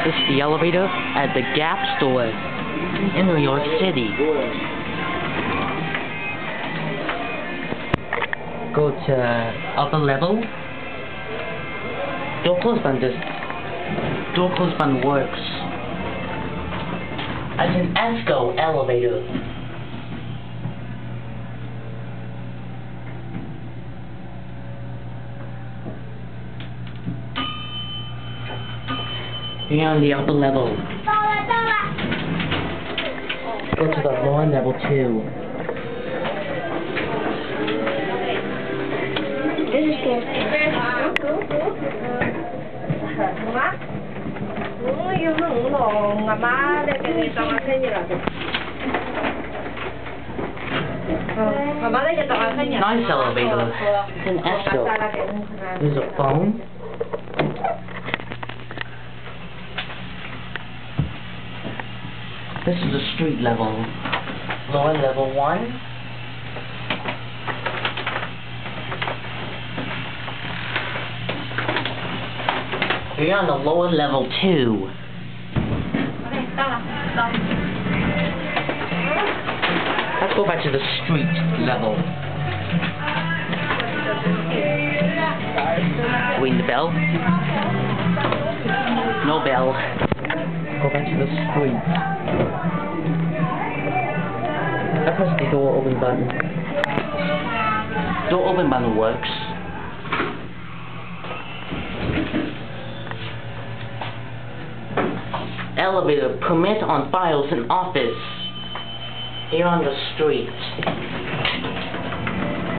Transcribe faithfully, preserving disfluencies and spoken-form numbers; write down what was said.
This is the elevator at the Gap store in New York City. Go to upper level. Door close button just door close button works as an ESCO elevator. You're on the upper level. Go to the lower level two. Nice elevator. It's an ESCO. There's a phone. This is a street level. Lower level one. You're on the lower level two. Let's go back to the street level. Ring the bell. No bell. Go back to the street. I press the door open button. Door open button works. Elevator permit on files in office. Here on the street.